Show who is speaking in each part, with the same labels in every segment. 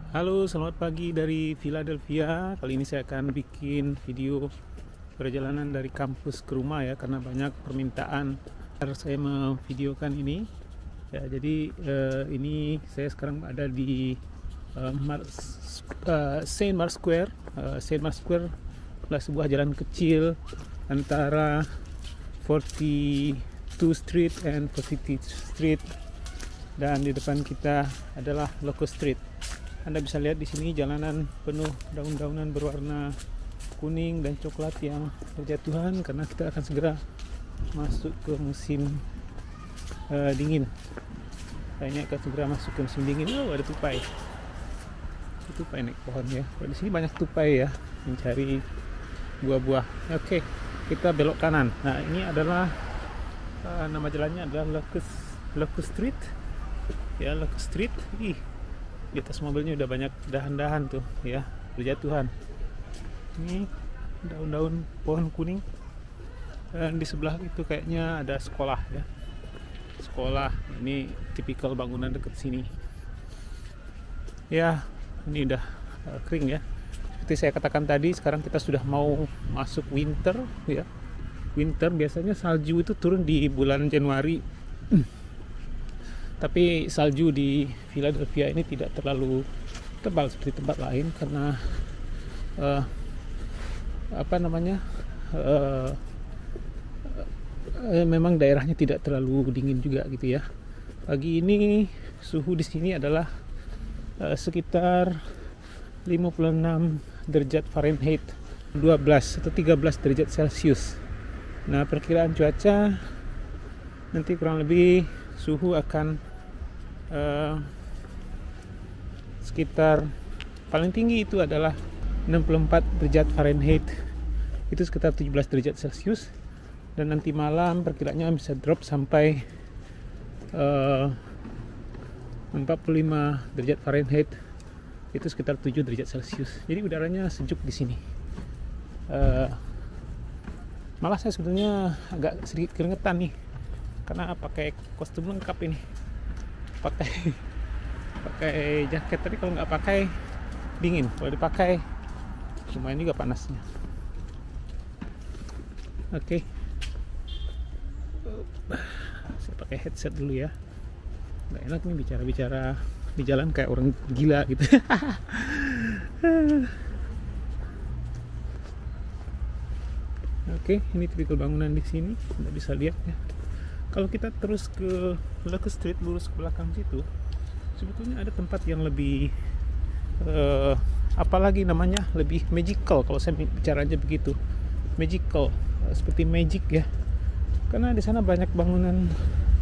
Speaker 1: Halo, selamat pagi dari Philadelphia. Kali ini saya akan bikin video perjalanan dari kampus ke rumah ya, karena banyak permintaan agar saya memvideokan ini. Ya, jadi ini saya sekarang ada di Saint Mark Square. Saint Mark Square adalah sebuah jalan kecil antara 42 Street and 43 Street, dan di depan kita adalah Locust Street. Anda bisa lihat di sini jalanan penuh daun-daunan berwarna kuning dan coklat yang berjatuhan karena kita akan segera masuk ke musim dingin. Ini akan segera masuk ke musim dingin. Oh, ada tupai. Tupai naik pohon ya. Di sini banyak tupai ya, mencari buah-buah. Oke, kita belok kanan. Nah, ini adalah nama jalannya adalah Locust Street. Ya, Locust Street. Di atas mobilnya udah banyak dahan-dahan tuh ya, berjatuhan. Ini daun-daun pohon kuning. Dan di sebelah itu kayaknya ada sekolah ya. Sekolah, ini tipikal bangunan dekat sini. Ya, ini udah kering ya. Seperti saya katakan tadi, sekarang kita sudah mau masuk winter ya. Winter biasanya salju itu turun di bulan Januari. Tapi salju di Philadelphia ini tidak terlalu tebal seperti tempat lain karena memang daerahnya tidak terlalu dingin juga gitu ya. Pagi ini suhu di sini adalah sekitar 56 derajat Fahrenheit, 12 atau 13 derajat Celcius. Nah, perkiraan cuaca nanti kurang lebih suhu akan sekitar paling tinggi itu adalah 64 derajat Fahrenheit, itu sekitar 17 derajat Celcius, dan nanti malam perkiraannya bisa drop sampai 45 derajat Fahrenheit, itu sekitar 7 derajat Celcius. Jadi udaranya sejuk di sini. Malah saya sebenarnya agak sedikit keringetan nih karena pakai kostum lengkap ini, pakai jaket. Tadi kalau nggak pakai dingin, kalau dipakai lumayan juga panasnya. Oke. Saya pakai headset dulu ya, nggak enak nih bicara-bicara di jalan kayak orang gila gitu. Oke, ini tipikal bangunan di sini, Anda bisa lihat ya. Kalau kita terus ke Locust Street, lurus ke belakang situ, sebetulnya ada tempat yang lebih apalagi namanya, lebih magical. Kalau saya bicara aja begitu, magical, seperti magic ya, karena di sana banyak bangunan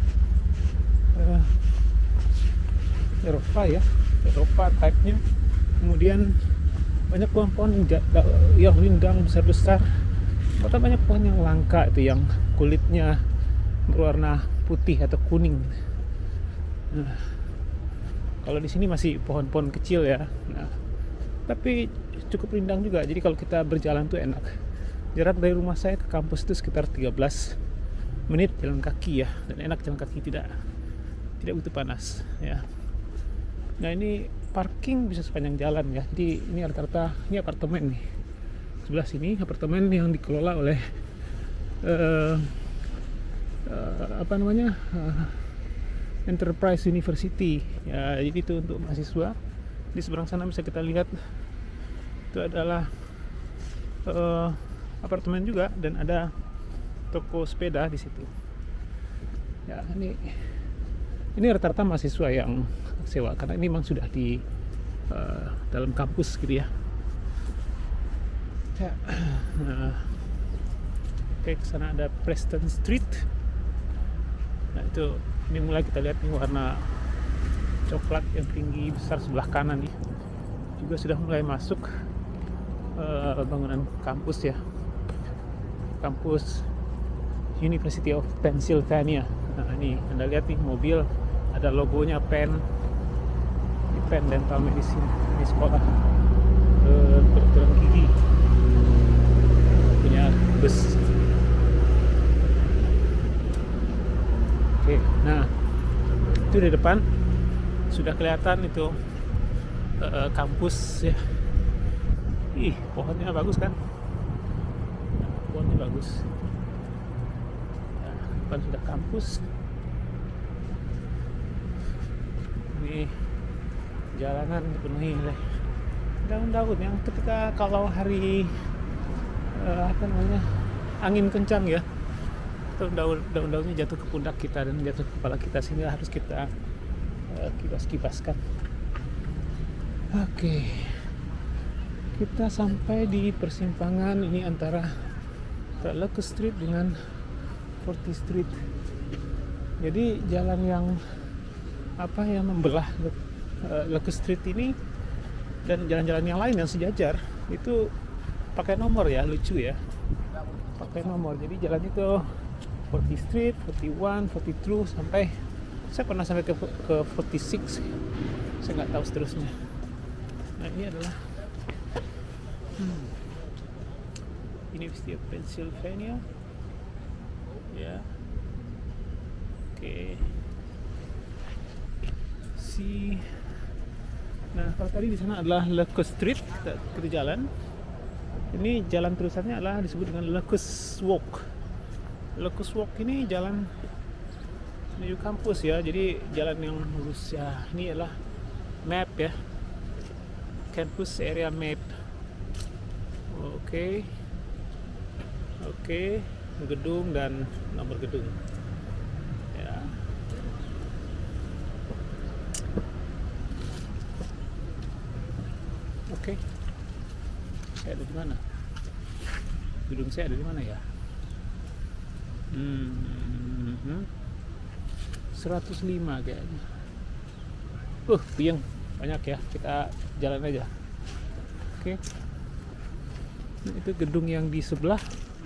Speaker 1: Eropa type-nya. Kemudian banyak pohon-pohon yang rindang besar-besar, bahkan banyak pohon yang langka itu yang kulitnya berwarna putih atau kuning. Nah, kalau di sini masih pohon-pohon kecil ya. Nah, tapi cukup rindang juga. Jadi kalau kita berjalan tuh enak. Jarak dari rumah saya ke kampus itu sekitar 13 menit jalan kaki ya, dan enak jalan kaki, tidak butuh panas ya. Nah, ini parking bisa sepanjang jalan ya. Jadi ini rata-rata ini apartemen nih. Sebelah sini apartemen yang dikelola oleh Enterprise University ya, jadi itu untuk mahasiswa. Di seberang sana bisa kita lihat itu adalah apartemen juga, dan ada toko sepeda di situ ya. Ini rata-rata mahasiswa yang sewa karena ini memang sudah di dalam kampus gitu ya. Nah, oke, kesana ada Preston Street. Nah, ini mulai kita lihat nih warna coklat yang tinggi besar sebelah kanan nih. Juga sudah mulai masuk bangunan kampus ya. Kampus University of Pennsylvania. Nah, ini Anda lihat nih mobil, ada logonya Penn, di Penn Dental Medicine. Ini sekolah kedokteran gigi, punya bus. Oke, nah itu di depan sudah kelihatan itu kampus ya. Ih, pohonnya bagus kan? Pohonnya bagus. Ya, depan sudah kampus. Ini jalanan dipenuhi oleh daun-daun yang ketika kalau hari angin kencang ya, daun-daunnya jatuh ke pundak kita dan jatuh ke kepala kita, sehingga harus kita kibas-kibaskan. Oke, kita sampai di persimpangan ini antara Locust Street dengan 40 Street. Jadi jalan yang membelah Locust Street ini dan jalan-jalan yang lain yang sejajar itu pakai nomor ya, lucu ya, pakai nomor. Jadi jalan itu 40 Street, 41, 42 sampai saya pernah sampai ke 46. Saya nggak tahu seterusnya. Nah, ini adalah University of Pennsylvania ya. Oke. Nah, kalau tadi di sana adalah Locust Street, kita jalan. Ini jalan terusannya adalah disebut dengan Locust Walk. Locust Walk ini jalan menuju kampus ya, jadi jalan yang lurus ya. Ini adalah map ya, campus area map. Oke, gedung dan nomor gedung ya. Oke, saya ada di mana? Gedung saya ada di mana ya? 105 kayaknya. Puyeng banyak ya, kita jalan aja. Oke. Itu gedung yang di sebelah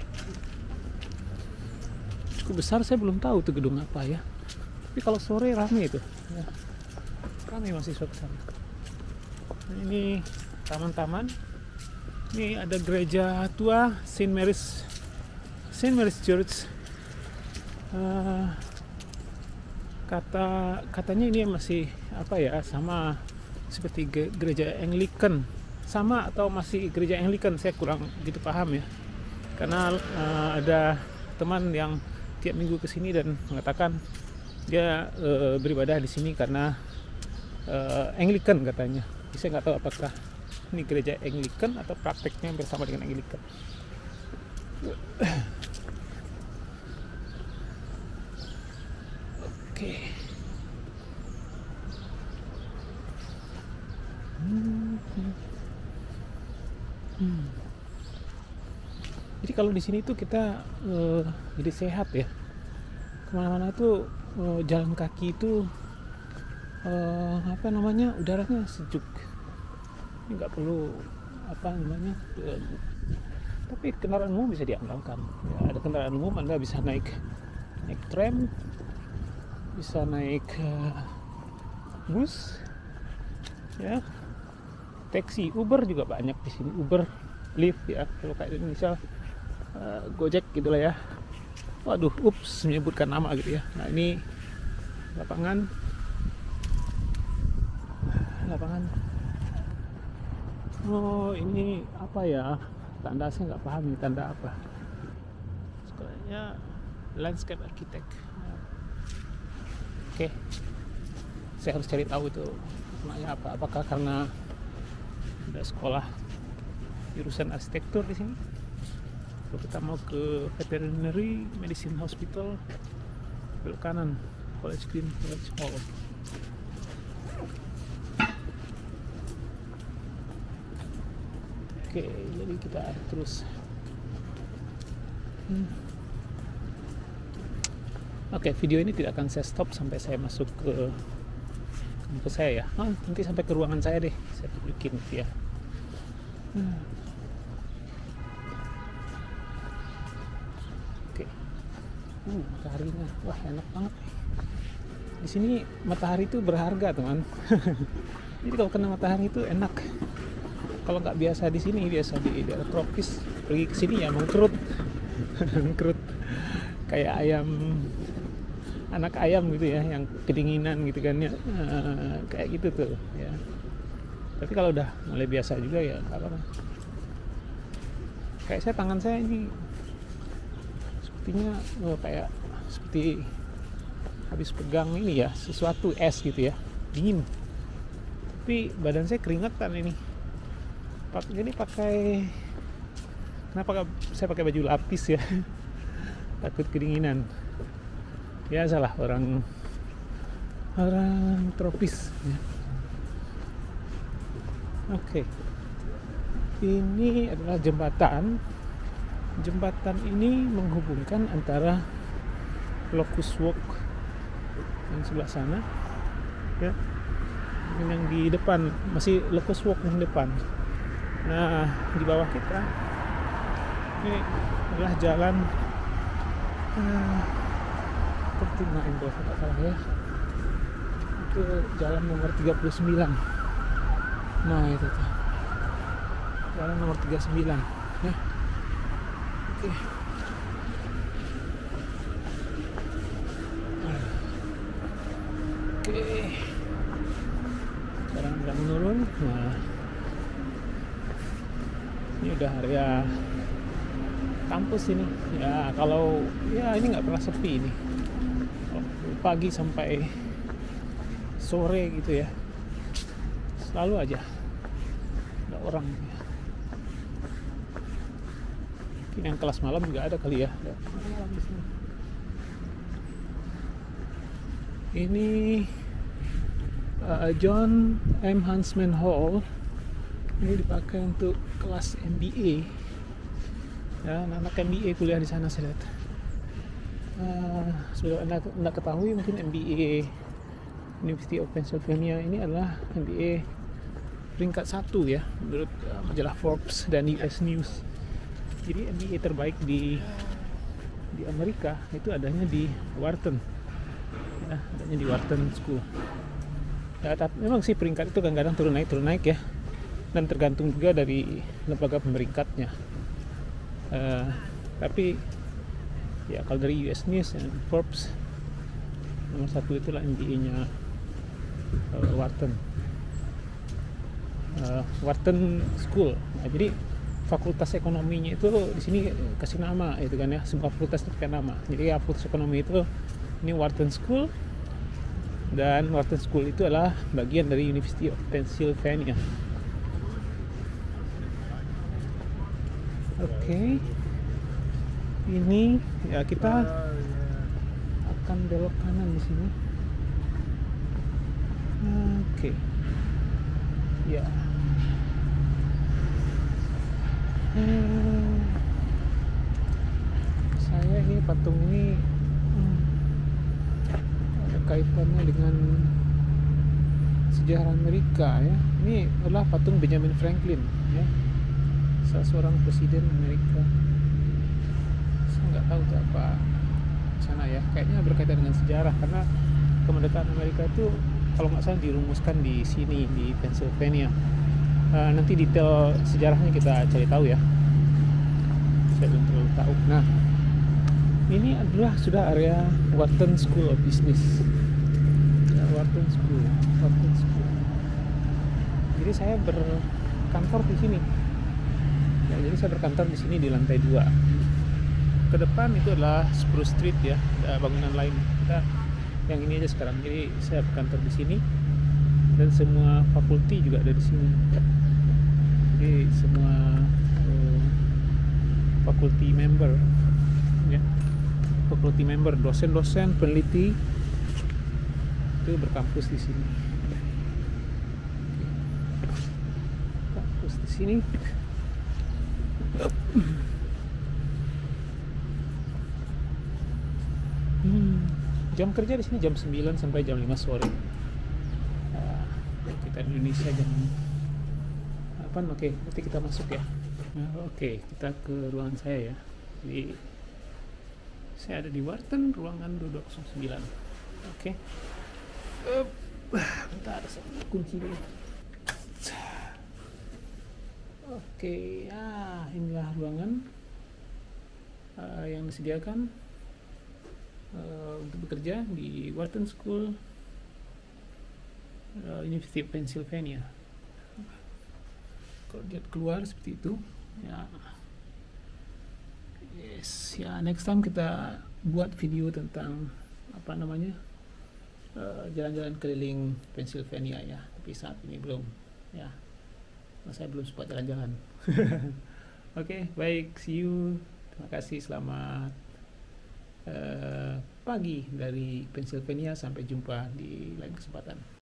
Speaker 1: cukup besar, saya belum tahu itu gedung apa ya. Tapi kalau sore rame itu ya. Rame mahasiswa ke sana. Nah, ini taman-taman. Ini ada gereja tua Saint Mary's Church. Katanya ini masih sama seperti gereja Anglican, sama atau masih gereja Anglican, saya kurang gitu paham ya. Karena ada teman yang tiap minggu kesini dan mengatakan dia beribadah di sini karena Anglican katanya. Saya nggak tahu apakah ini gereja Anglican atau prakteknya bersama dengan Anglican. Oke. Jadi kalau di sini tuh kita jadi sehat ya. Kemana-mana tuh jalan kaki itu udaranya sejuk. Ini nggak perlu tapi kendaraan umum bisa diandalkan ya. Ada kendaraan umum, Anda bisa naik tram, bisa naik bus ya, taksi, Uber juga banyak di sini, Uber, Lyft ya, kalau kayak Indonesia Gojek gitulah ya. Waduh, menyebutkan nama gitu ya. Nah, ini lapangan ini apa ya, tanda saya nggak paham ini tanda apa. Sekolahnya landscape architect. Oke, saya harus cari tahu itu namanya apa. Apakah karena ada sekolah jurusan arsitektur di sini? Kalau kita mau ke Veterinary Medicine Hospital, belok kanan, College Green College Hall. Oke, jadi kita terus. Oke, video ini tidak akan saya stop sampai saya masuk ke kampus saya ya. Nanti sampai ke ruangan saya deh, saya tunjukin gitu ya. Oke. Mataharinya, wah enak banget. Di sini matahari itu berharga, teman. Jadi kalau kena matahari itu enak. Kalau nggak biasa di sini, biasa di daerah tropis, pergi ke sini ya mengkerut, mengkerut kayak anak ayam gitu ya, yang kedinginan gitu kan ya, kayak gitu tuh ya. Tapi kalau udah mulai biasa juga ya nggak apa-apa. Kayak tangan saya ini sepertinya kayak seperti habis pegang ini ya, sesuatu es gitu ya, dingin. Tapi badan saya keringetan ini. Jadi kenapa saya pakai baju lapis ya? Takut kedinginan. Biasalah orang tropis ya. Oke. Ini adalah jembatan. Jembatan ini menghubungkan antara Locust Walk yang sebelah sana ya, yang di depan masih Locust Walk yang depan. Nah, di bawah kita ini adalah jalan 39 kalau tidak salah ya. Itu jalan nomor 39. Nah, itu tuh. Jalan nomor 39 ya. Oke. Oke. Sekarang udah menurun. Nah, ini udah area kampus ini. Ya, kalau ya ini nggak pernah sepi ini. Pagi sampai sore gitu ya. Selalu aja ada orang. Mungkin yang kelas malam juga ada kali ya. Ada malam di sini. Ini John M. Huntsman Hall. Ini dipakai untuk kelas MBA. Ya, anak MBA kuliah di sana saya lihat. Sudah anda ketahui mungkin MBA University of Pennsylvania ini adalah MBA peringkat 1 ya menurut majalah Forbes dan US News. Jadi MBA terbaik di Amerika itu adanya di Wharton ya, adanya di Wharton School ya. Tapi memang sih peringkat itu kadang-kadang turun naik ya, dan tergantung juga dari lembaga pemeringkatnya. Tapi ya kalau dari US News dan Forbes nomor 1 itulah MBA-nya Wharton School. Nah, jadi fakultas ekonominya itu di sini kasih nama itu kan ya, semua fakultas itu pakai nama. Jadi ya, fakultas ekonomi itu ini Wharton School, dan Wharton School itu adalah bagian dari University of Pennsylvania. Oke. Ini ya kita akan belok kanan di sini. Oke. Ya. Saya ini patung ini ada kaitannya dengan sejarah Amerika ya. Ini adalah patung Benjamin Franklin ya, salah seorang presiden Amerika. Saya nggak tahu itu apa sana ya, kayaknya berkaitan dengan sejarah karena kemerdekaan Amerika itu kalau nggak salah dirumuskan di sini di Pennsylvania. Nanti detail sejarahnya kita cari tahu ya, saya belum terlalu tahu. Nah, ini adalah sudah area Wharton School of Business ya, Wharton School. Jadi saya berkantor di sini ya, jadi saya berkantor di sini di lantai 2. Ke depan itu adalah Spruce Street ya, ada bangunan lain. Kita yang ini aja sekarang. Jadi saya berkantor di sini dan semua fakulti juga ada di sini. Jadi semua fakulti member ya, fakulti member, dosen-dosen, peneliti itu berkampus di sini. Kampus di sini. Jam kerja di sini jam 9 sampai jam 5 sore. Kita di Indonesia jam 8. Oke, nanti kita masuk ya. Oke, kita ke ruangan saya ya. Jadi saya ada di Wharton, ruangan 209. Oke. Bentar, saya kunci dulu. Oke, ya inilah ruangan yang disediakan untuk bekerja di Wharton School, University of Pennsylvania. kalau dia keluar seperti itu ya. Yes ya, next time kita buat video tentang apa namanya, jalan-jalan keliling Pennsylvania ya, tapi saat ini belum ya, saya belum sempat jalan-jalan. Oke, baik, see you, terima kasih, selamat pagi dari Pennsylvania, sampai jumpa di lain kesempatan.